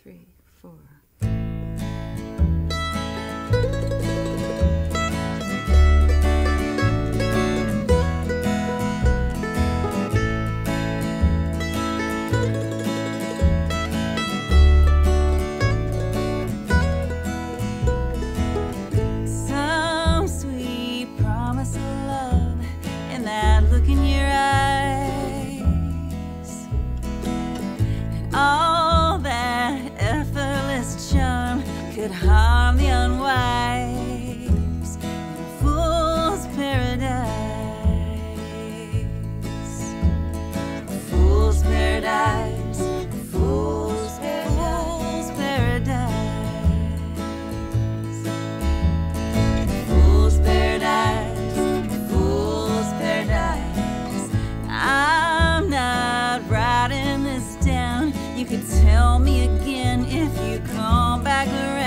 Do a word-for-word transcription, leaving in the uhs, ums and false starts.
three, four. Some sweet promise of love in that look in your eyes, and all that effortless charm could harm the unwise in a fool's paradise. A fool's paradise, a fool's paradise, fool's paradise. Fool's paradise, fool's paradise. I'm not writing this down. You could tell me again if you come back around.